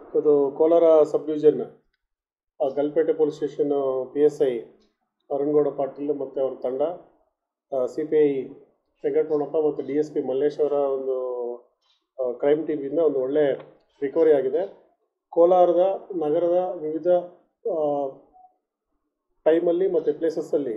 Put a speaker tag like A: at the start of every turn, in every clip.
A: ಇದು Kolar sub division Gulpet police station PSI Arun Gowda Patil ಮತ್ತು ಅವ್ರ ತಂಡ, CPI ವೆಂಕಟರಮಣಪ್ಪ ಮತ್ತು DSP ಮಲ್ಲೇಶ್ ಅವರ ಒಂದು ಕ್ರೈಮ್ ಟೀಮಿಂದ ಒಂದು ಒಳ್ಳೆ ರಿಕವರಿ ಆಗಿದೆ. ಕೋಲಾರದ ನಗರದ ವಿವಿಧ ಟೈಮಲ್ಲಿ ಮತ್ತು ಪ್ಲೇಸಸ್ಸಲ್ಲಿ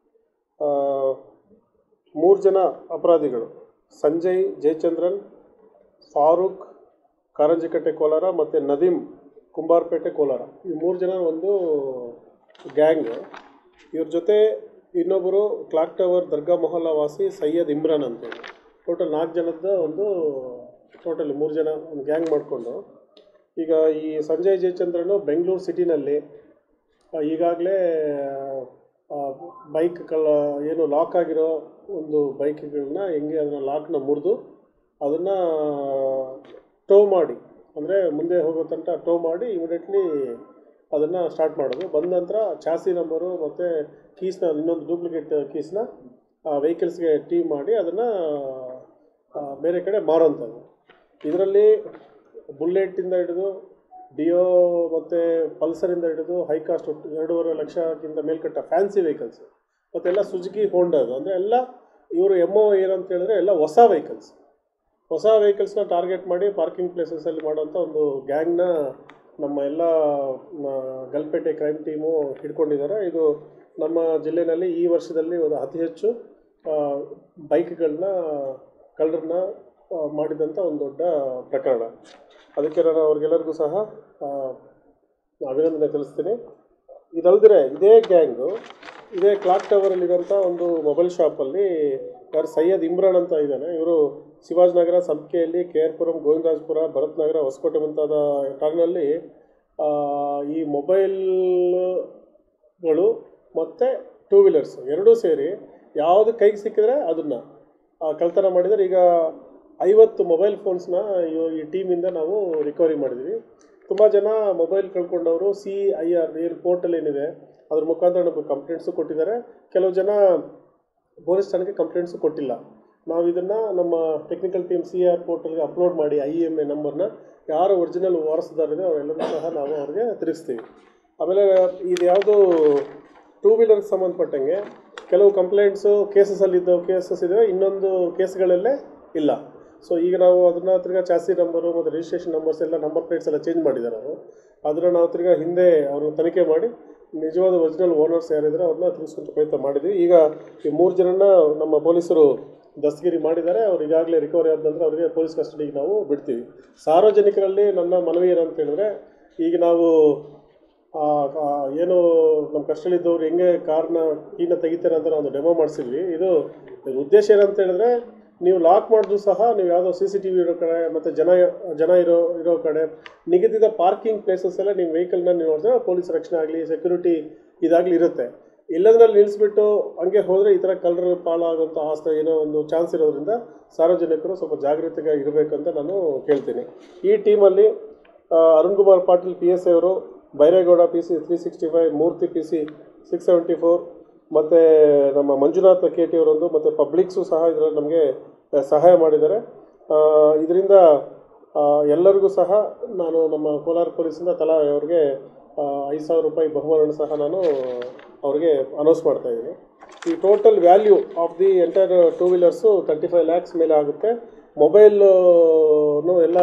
A: 3 ಜನ ಅಪರಾಧಿಗಳು, ಸಂಜಯ್ ಜಯಚಂದ್ರನ್, ಫಾರೂಕ್ ಕಾರಂಜಿಕಟ್ಟೆ ಕೋಲಾರ ಮತ್ತು ನದೀಮ್ ಕುಂಬಾರಪೇಟೆ ಕೋಲಾರ, ಈ 3 ಜನ ಒಂದು ಗ್ಯಾಂಗ್. ಇವ್ರ ಜೊತೆ ಇನ್ನೊಬ್ಬರು ಕ್ಲಾಕ್ ಟವರ್ ದರ್ಗಾ ಮೊಹಲ್ಲಾ ವಾಸಿ ಸೈಯದ್ ಇಮ್ರಾನ್ ಅಂತೇಳಿ, ಟೋಟಲ್ 4 ಜನದ ಒಂದು ಟೋಟಲ್ 3 ಜನ ಒಂದು ಗ್ಯಾಂಗ್ ಮಾಡಿಕೊಂಡು ಈಗ ಈ ಸಂಜಯ್ ಜಯಚಂದ್ರನು ಬೆಂಗಳೂರು ಸಿಟಿನಲ್ಲಿ ಈಗಾಗಲೇ ಬೈಕ್ಗಳ ಏನು ಲಾಕ್ ಆಗಿರೋ ಒಂದು ಬೈಕ್ಗಳನ್ನ ಹೆಂಗೆ ಅದನ್ನು ಲಾಕ್ನ ಮುರಿದು ಅದನ್ನು ಟೋ ಮಾಡಿ, ಅಂದರೆ ಮುಂದೆ ಹೋಗೋ ತನಕ ಟೋ ಮಾಡಿ ಇಮಿಡಿಯೇಟ್ಲಿ ಅದನ್ನು ಸ್ಟಾರ್ಟ್ ಮಾಡೋದು. ಬಂದ ನಂತರ ಚಾಸಿ ನಂಬರು ಮತ್ತು ಕೀಸ್ನ ಇನ್ನೊಂದು ಡೂಪ್ಲಿಕೇಟ್ ಕೀಸ್ನ ವೆಹಿಕಲ್ಸ್ಗೆ ಟೀಮ್ ಮಾಡಿ ಅದನ್ನು ಬೇರೆ ಕಡೆ ಮಾರೋಂಥದ್ದು. ಇದರಲ್ಲಿ ಬುಲ್ಲೆಟ್ಟಿಂದ ಹಿಡಿದು ಡಿಯೋ ಮತ್ತು ಪಲ್ಸರಿಂದ ಹಿಡಿದು ಹೈ ಕಾಸ್ಟ್ 2.5 ಲಕ್ಷಕ್ಕಿಂತ ಮೇಲ್ಕಟ್ಟ ಫ್ಯಾನ್ಸಿ ವೆಹಿಕಲ್ಸ್ ಮತ್ತೆಲ್ಲ ಸುಜುಕಿ ಹೋಂಡಾದು, ಅಂದರೆ ಎಲ್ಲ ಇವರು MO ಏನಂತ ಹೇಳಿದ್ರೆ ಎಲ್ಲ ಹೊಸ ವೆಹಿಕಲ್ಸ್ನ ಟಾರ್ಗೆಟ್ ಮಾಡಿ ಪಾರ್ಕಿಂಗ್ ಪ್ಲೇಸಸಲ್ಲಿ ಮಾಡೋಂಥ ಒಂದು ಗ್ಯಾಂಗ್ನ ನಮ್ಮ ಎಲ್ಲ ಗಲ್ಪೇಟೆ ಕ್ರೈಮ್ ಟೀಮು ಹಿಡ್ಕೊಂಡಿದ್ದಾರೆ. ಇದು ನಮ್ಮ ಜಿಲ್ಲೆಯಲ್ಲಿ ಈ ವರ್ಷದಲ್ಲಿ ಒಂದು ಅತಿ ಹೆಚ್ಚು ಬೈಕ್ಗಳನ್ನ ಕಳ್ಳರನ್ನ ಮಾಡಿದಂಥ ಒಂದು ದೊಡ್ಡ ಪ್ರಕರಣ. ಅದಕ್ಕೆ ನಾನು ಅವ್ರಿಗೆಲ್ಲರಿಗೂ ಸಹ ಅಭಿನಂದನೆ ತಿಳಿಸ್ತೀನಿ. ಇದಲ್ಲದೆ ಇದೇ ಗ್ಯಾಂಗು ಇದೇ ಕ್ಲಾಕ್ ಟವರಲ್ಲಿರೋಂಥ ಒಂದು ಮೊಬೈಲ್ ಶಾಪಲ್ಲಿ ಯಾರು ಸೈಯದ್ ಇಮ್ರಾನ್ ಅಂತ ಇದ್ದಾನೆ, ಇವರು ಶಿವಾಜಿನಗರ, ಸಂಪಿಗೆಯಲ್ಲಿ, KR ಪುರಂ, ಗೋವಿಂದರಾಜಪುರ, ಭರತ್ ನಗರ, ಹೊಸಕೋಟೆ ಮುಂತಾದ ಟಾರ್ನಲ್ಲಿ ಈ ಮೊಬೈಲ್ಗಳು ಮತ್ತು 2 ವೀಲರ್ಸ್ ಎರಡೂ ಸೇರಿ ಯಾವುದು ಕೈಗೆ ಸಿಕ್ಕಿದ್ರೆ ಅದನ್ನು ಕಳ್ತನ ಮಾಡಿದರೆ. ಈಗ 50 ಮೊಬೈಲ್ ಫೋನ್ಸ್ನ ಈ ಟೀಮಿಂದ ನಾವು ರಿಕವರಿ ಮಾಡಿದ್ವಿ. ತುಂಬ ಜನ ಮೊಬೈಲ್ ಕಳ್ಕೊಂಡವರು CIR ಏನು ಪೋರ್ಟಲ್ ಏನಿದೆ ಅದ್ರ ಮುಖಾಂತರ ನಮಗೆ ಕಂಪ್ಲೇಂಟ್ಸು ಕೊಟ್ಟಿದ್ದಾರೆ. ಕೆಲವು ಜನ ಪೊಲೀಸ್ ಠಾಣೆಗೆ ಕಂಪ್ಲೇಂಟ್ಸು ಕೊಟ್ಟಿಲ್ಲ. ನಾವು ಇದನ್ನು ನಮ್ಮ ಟೆಕ್ನಿಕಲ್ ಟೀಮ್ CIR ಪೋರ್ಟಲ್ಗೆ ಅಪ್ಲೋಡ್ ಮಾಡಿ IMA ನಂಬರ್ನ ಯಾರು ಒರಿಜಿನಲ್ ವಾರಸುದಾರಿದೆ ಅವರೆಲ್ಲರೂ ಸಹ ನಾವು ಅವ್ರಿಗೆ ತಿರುಗಿಸ್ತೀವಿ. ಆಮೇಲೆ ಇದು ಯಾವುದು 2 ವೀಲರ್ಗೆ ಸಂಬಂಧಪಟ್ಟಂಗೆ ಕೆಲವು ಕಂಪ್ಲೇಂಟ್ಸು ಕೇಸಸ್ ಇದ್ದಾವೆ, ಇನ್ನೊಂದು ಕೇಸ್ಗಳಲ್ಲೇ ಇಲ್ಲ. ಸೊ ಈಗ ನಾವು ಅದನ್ನು ತಿರ್ಗಾ ಚಾಸಿ ನಂಬರು ಮತ್ತು ರಿಜಿಸ್ಟ್ರೇಷನ್ ನಂಬರ್ಸ್ ಎಲ್ಲ ನಂಬರ್ ಪ್ಲೇಟ್ಸ್ ಎಲ್ಲ ಚೇಂಜ್ ಮಾಡಿದ್ದಾರೆ. ಅದನ್ನು ನಾವು ತಿರ್ಗಾ ಹಿಂದೆ ಅವರು ತನಿಖೆ ಮಾಡಿ ನಿಜವಾದ ಒರಿಜಿನಲ್ ಓನರ್ಸ್ ಯಾರಿದ್ದಾರೆ ಅವ್ರನ್ನ ತಿಳಿಸುವಂಥ ಪ್ರಯತ್ನ ಮಾಡಿದ್ವಿ. ಈಗ ಈ 3 ಜನನ ನಮ್ಮ ಪೊಲೀಸರು ದಸ್ತಗಿರಿ ಮಾಡಿದ್ದಾರೆ. ಅವ್ರು ಈಗಾಗಲೇ ರಿಕವರಿ ಆದ ನಂತರ ಅವರಿಗೆ ಪೊಲೀಸ್ ಕಸ್ಟಡಿಗೆ ನಾವು ಬಿಡ್ತೀವಿ. ಸಾರ್ವಜನಿಕರಲ್ಲಿ ನನ್ನ ಮನವಿ ಏನಂತ ಹೇಳಿದ್ರೆ, ಈಗ ನಾವು ಏನು ನಮ್ಮ ಕಸ್ಟಡಿಲಿದ್ದವ್ರು ಹೆಂಗೆ ಕೀನ ತೆಗಿತಾರೆ ಅಂತ ನಾವು ಡೆಮೋ ಮಾಡಿಸಿದ್ವಿ. ಇದು ಉದ್ದೇಶ ಏನಂತ ಹೇಳಿದ್ರೆ, ನೀವು ಲಾಕ್ ಮಾಡಿದ್ರು ಸಹ ನೀವು ಯಾವುದೋ CCTV ಇರೋ ಕಡೆ ಮತ್ತು ಜನ ಇರೋ ಕಡೆ ನಿಗದಿತ ಪಾರ್ಕಿಂಗ್ ಪ್ಲೇಸಸ್ ಎಲ್ಲ ನೀವು ವೆಹಿಕಲ್ನ ನೀವು ನೋಡಿದ್ರೆ ಪೊಲೀಸ್ ರಕ್ಷಣೆ ಆಗಲಿ ಸೆಕ್ಯೂರಿಟಿ ಇದಾಗಲಿ ಇರುತ್ತೆ. ಎಲ್ಲದರಲ್ಲಿ ನಿಲ್ಲಿಸ್ಬಿಟ್ಟು ಹಂಗೆ ಹೋದರೆ ಈ ಥರ ಕಳ್ಳರ ಪಾಲಾಗುವಂಥ ಏನೋ ಒಂದು ಚಾನ್ಸ್ ಇರೋದ್ರಿಂದ ಸಾರ್ವಜನಿಕರು ಸ್ವಲ್ಪ ಜಾಗೃತಿಗೆ ಇರಬೇಕಂತ ನಾನು ಕೇಳ್ತೀನಿ. ಈ ಟೀಮಲ್ಲಿ ಅರುಣ್ಕುಮಾರ್ ಪಾಟೀಲ್ PSI ಅವರು, ಬೈರೇಗೌಡ PC 365, ಮೂರ್ತಿ PC 674 ಮತ್ತು ನಮ್ಮ ಮಂಜುನಾಥ್ KT ಅವರೊಂದು ಮತ್ತು ಪಬ್ಲಿಕ್ಸು ಸಹ ಇದರಲ್ಲಿ ನಮಗೆ ಸಹಾಯ ಮಾಡಿದ್ದಾರೆ. ಇದರಿಂದ ಎಲ್ಲರಿಗೂ ಸಹ ನಾನು ನಮ್ಮ ಕೋಲಾರ ಪೊಲೀಸಿಂದ ತಲಾ ಅವ್ರಿಗೆ 5,000 ರೂಪಾಯಿ ಬಹುಮಾನ ಸಹ ನಾನು ಅವ್ರಿಗೆ ಅನೌನ್ಸ್ ಮಾಡ್ತಾಯಿದ್ದೀನಿ. ಈ total value of the entire 2 wheelers 35 lakhs ಮೇಲೆ ಆಗುತ್ತೆ. ಮೊಬೈಲು ಎಲ್ಲ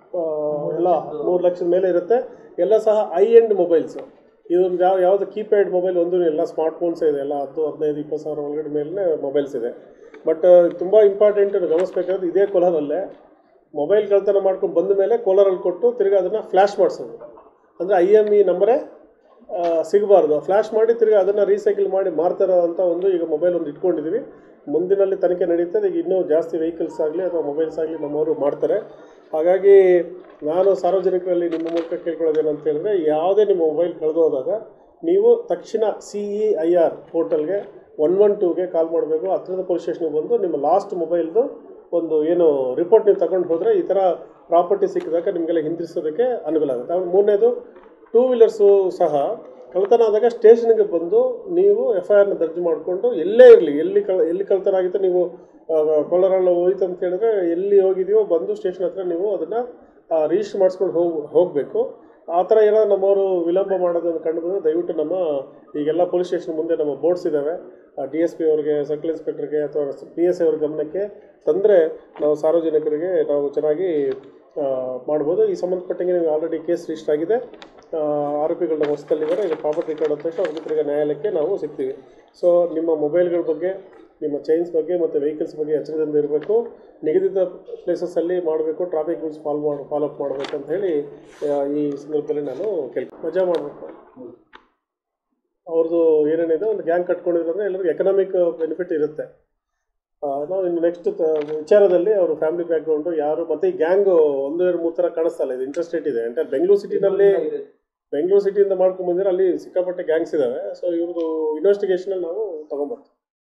A: 3 ಲಕ್ಷದ ಮೇಲೆ ಇರುತ್ತೆ. ಎಲ್ಲ ಸಹ ಎಂಡ್ ಮೊಬೈಲ್ಸು. ಇದೊಂದು ಯಾವುದು ಕೀಪ್ಯಾಡ್ ಮೊಬೈಲ್ ಒಂದು ಎಲ್ಲ ಸ್ಮಾರ್ಟ್ ಫೋನ್ಸೇ ಇದೆ, ಎಲ್ಲ 10, 15, 20 ಸಾವಿರ ಒಳಗಡೆ ಮೇಲೆ ಮೊಬೈಲ್ಸ್ ಇದೆ. ಬಟ್ ತುಂಬ ಇಂಪಾರ್ಟೆಂಟ್ ಗಮನಿಸ್ಬೇಕಾದ್ರೆ ಇದೇ ಕೋಲಾರಲ್ಲೇ ಮೊಬೈಲ್ ಕಳ್ತನ ಮಾಡ್ಕೊಂಡು ಬಂದ ಮೇಲೆ ಕೋಲಾರಲ್ಲಿ ಕೊಟ್ಟು ತಿರ್ಗಿ ಅದನ್ನು ಫ್ಲ್ಯಾಶ್ ಮಾಡಿಸೋದು, ಅಂದರೆ IME ನಂಬರೇ ಸಿಗಬಾರ್ದು. ಫ್ಲ್ಯಾಶ್ ಮಾಡಿ ತಿರ್ಗಿ ಅದನ್ನು ರೀಸೈಕಲ್ ಮಾಡಿ ಮಾರ್ತಾರೋ ಅಂತ ಒಂದು ಈಗ ಮೊಬೈಲ್ ಒಂದು ಇಟ್ಕೊಂಡಿದ್ದೀವಿ. ಮುಂದಿನಲ್ಲಿ ತನಿಖೆ ನಡೀತದೆ. ಈಗ ಇನ್ನೂ ಜಾಸ್ತಿ ವೆಹಿಕಲ್ಸ್ ಆಗಲಿ ಅಥವಾ ಮೊಬೈಲ್ಸ್ ಆಗಲಿ ನಮ್ಮವರು ಮಾಡ್ತಾರೆ. ಹಾಗಾಗಿ ನಾನು ಸಾರ್ವಜನಿಕರಲ್ಲಿ ನಿಮ್ಮ ಮೂಲಕ ಕೇಳ್ಕೊಳ್ಳೋದೇನಂತ ಹೇಳಿದ್ರೆ, ಯಾವುದೇ ನಿಮ್ಮ ಮೊಬೈಲ್ ಕಳೆದು ಹೋದಾಗ ನೀವು ತಕ್ಷಣ CEIR ಪೋರ್ಟಲ್ಗೆ 112ಗೆ ಕಾಲ್ ಮಾಡಬೇಕು. ಹತ್ತಿರದ ಪೊಲೀಸ್ ಸ್ಟೇಷನ್ಗೆ ಬಂದು ನಿಮ್ಮ ಲಾಸ್ಟ್ ಮೊಬೈಲ್ದು ಒಂದು ಏನು ರಿಪೋರ್ಟ್ ನೀವು ತಗೊಂಡು ಹೋದರೆ ಈ ಥರ ಪ್ರಾಪರ್ಟಿ ಸಿಕ್ಕಿದಾಗ ನಿಮಗೆಲ್ಲ ಹಿಂದಿರಿಸೋದಕ್ಕೆ ಅನುಕೂಲ ಆಗುತ್ತೆ. ಆಮೇಲೆ 3ನೇದು 2 ವೀಲರ್ಸು ಸಹ ಕಳ್ತನ ಆದಾಗ ಸ್ಟೇಷನ್ಗೆ ಬಂದು ನೀವು FIRನ ದರ್ಜು ಮಾಡಿಕೊಂಡು ಎಲ್ಲೇ ಇರಲಿ, ಎಲ್ಲಿ ಕಳ್ತನ ಆಗಿತ್ತು ನೀವು ಕೋಲಾರಲ್ಲಿ ಹೋಯ್ತು ಅಂತ ಹೇಳಿದ್ರೆ ಎಲ್ಲಿ ಹೋಗಿದೆಯೋ ಬಂದು ಸ್ಟೇಷನ್ ಹತ್ರ ನೀವು ಅದನ್ನು ರಿಜಿಸ್ಟರ್ ಮಾಡಿಸ್ಕೊಂಡು ಹೋಗಬೇಕು. ಆ ಥರ ಏನಾದ್ರು ನಮ್ಮವರು ವಿಳಂಬ ಮಾಡೋದನ್ನು ಕಂಡು ಬಂದರೆ ದಯವಿಟ್ಟು ನಮ್ಮ ಈಗೆಲ್ಲ ಪೊಲೀಸ್ ಸ್ಟೇಷನ್ ಮುಂದೆ ನಮ್ಮ ಬೋರ್ಡ್ಸ್ ಇದ್ದಾವೆ, DSP ಅವ್ರಿಗೆ, ಸರ್ಕಲ್ ಇನ್ಸ್ಪೆಕ್ಟರ್ಗೆ ಅಥವಾ PSI ಅವ್ರ ಗಮನಕ್ಕೆ ತಂದರೆ ನಾವು ಸಾರ್ವಜನಿಕರಿಗೆ ನಾವು ಚೆನ್ನಾಗಿ ಮಾಡ್ಬೋದು. ಈ ಸಂಬಂಧಪಟ್ಟಂಗೆ ನೀವು ಆಲ್ರೆಡಿ ಕೇಸ್ ರಿಜಿಸ್ಟರ್ ಆಗಿದೆ, ಆರೋಪಿಗಳನ್ನ ವಶದಲ್ಲಿದ್ದಾರೆ. ಈಗ ಪ್ರಾಪರ್ಟಿ ರೆಕಾರ್ಡ್ ಅಂತ ತಕ್ಷಣ ಅವ್ರ ತಿರ್ಗಿ ನ್ಯಾಯಾಲಯಕ್ಕೆ ನಾವು ಸಿಗ್ತೀವಿ. ಸೊ ನಿಮ್ಮ ಮೊಬೈಲ್ಗಳ ಬಗ್ಗೆ, ನಿಮ್ಮ ಚೈನ್ಸ್ ಬಗ್ಗೆ ಮತ್ತು ವೆಹಿಕಲ್ಸ್ ಬಗ್ಗೆ ಎಚ್ಚರದಿಂದ ಇರಬೇಕು. ನಿಗದಿತ ಪ್ಲೇಸಸ್ಸಲ್ಲಿ ಮಾಡಬೇಕು, ಟ್ರಾಫಿಕ್ ರೂಲ್ಸ್ ಫಾಲೋಅಪ್ ಮಾಡಬೇಕು ಅಂತ ಹೇಳಿ ಈ ಸಂದರ್ಭದಲ್ಲಿ ನಾನು ಮಜಾ ಮಾಡಬೇಕು. ಅವ್ರದ್ದು ಏನೇನಿದೆ ಒಂದು ಗ್ಯಾಂಗ್ ಕಟ್ಕೊಂಡಿದ್ರೆ ಎಲ್ಲರಿಗೂ ಎಕನಾಮಿಕ್ ಬೆನಿಫಿಟ್ ಇರುತ್ತೆ. ನಾವು ಇನ್ನು ನೆಕ್ಸ್ಟ್ ವಿಚಾರದಲ್ಲಿ ಅವರು ಫ್ಯಾಮಿಲಿ ಬ್ಯಾಕ್ಗ್ರೌಂಡು ಯಾರು ಮತ್ತು ಈ ಗ್ಯಾಂಗು 1-2-3 ಥರ ಕಾಣಿಸ್ತಲ್ಲ, ಇದು ಇಂಟ್ರೆಸ್ಟೇಟ್ ಇದೆ ಅಂತ ಬೆಂಗಳೂರು ಸಿಟಿಯಿಂದ ಮಾಡ್ಕೊಂಡ್ಬಂದಿರೋ ಅಲ್ಲಿ ಸಿಕ್ಕಾಪಟ್ಟೆ ಗ್ಯಾಂಗ್ಸ್ ಇದ್ದಾವೆ. ಸೊ ಇವ್ರದ್ದು ಇನ್ವೆಸ್ಟಿಗೇಷನಲ್ಲಿ ನಾವು ತೊಗೊಂಬರ್ತೀವಿ.